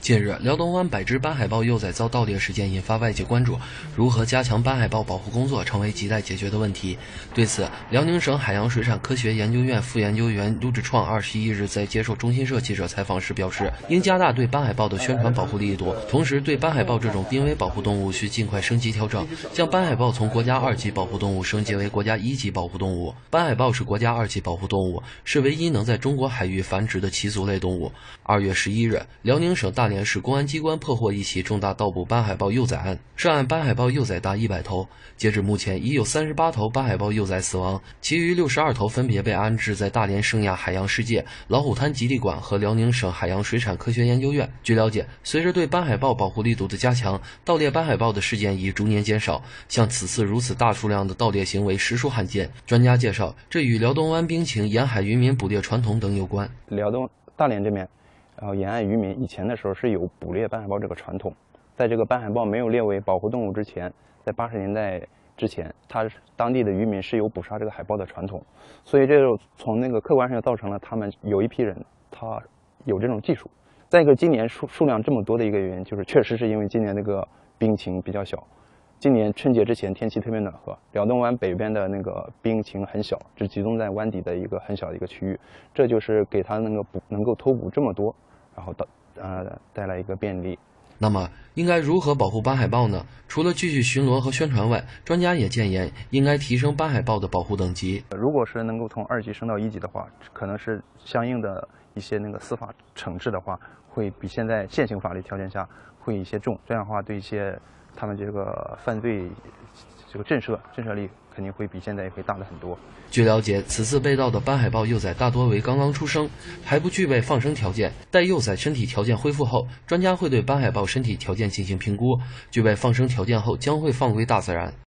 近日，辽东湾百只斑海豹幼崽遭盗猎事件引发外界关注，如何加强斑海豹保护工作成为亟待解决的问题。对此，辽宁省海洋水产科学研究院副研究员陆志创21日在接受中新社记者采访时表示，应加大对斑海豹的宣传保护力度，同时对斑海豹这种濒危保护动物需尽快升级调整，将斑海豹从国家2级保护动物升级为国家1级保护动物。斑海豹是国家2级保护动物，是唯一能在中国海域繁殖的鳍足类动物。2月11日，辽宁省大连市公安机关破获一起重大盗捕斑海豹幼崽案，涉案斑海豹幼崽达100头，截至目前已有38头斑海豹幼崽死亡，其余62头分别被安置在大连圣亚海洋世界、老虎滩极地馆和辽宁省海洋水产科学研究院。据了解，随着对斑海豹保护力度的加强，盗猎斑海豹的事件已逐年减少，像此次如此大数量的盗猎行为实属罕见。专家介绍，这与辽东湾冰情、沿海渔民捕猎传统等有关。 辽东大连这边沿岸渔民以前的时候是有捕猎斑海豹这个传统，在这个斑海豹没有列为保护动物之前，在80年代之前，当地的渔民是有捕杀这个海豹的传统，所以这就从那个客观上造成了他们有一批人他有这种技术。再一个，今年数量这么多的一个原因，就是确实是因为今年那个冰情比较小，今年春节之前天气特别暖和，辽东湾北边的那个冰情很小，只集中在湾底的一个很小的一个区域，这就是给它能够偷捕这么多，然后带来一个便利。 那么，应该如何保护斑海豹呢？除了继续巡逻和宣传外，专家也建言应该提升斑海豹的保护等级。 如果是能够从2级升到1级的话，可能是相应的一些那个司法惩治的话，会比现在现行法律条件下会一些重，这样的话对一些他们这个犯罪这个震慑力肯定会比现在也会大的很多。 据了解，此次被盗的斑海豹幼崽大多为刚刚出生，还不具备放生条件。待幼崽身体条件恢复后，专家会对斑海豹身体条件进行评估，具备放生条件后将会放归大自然。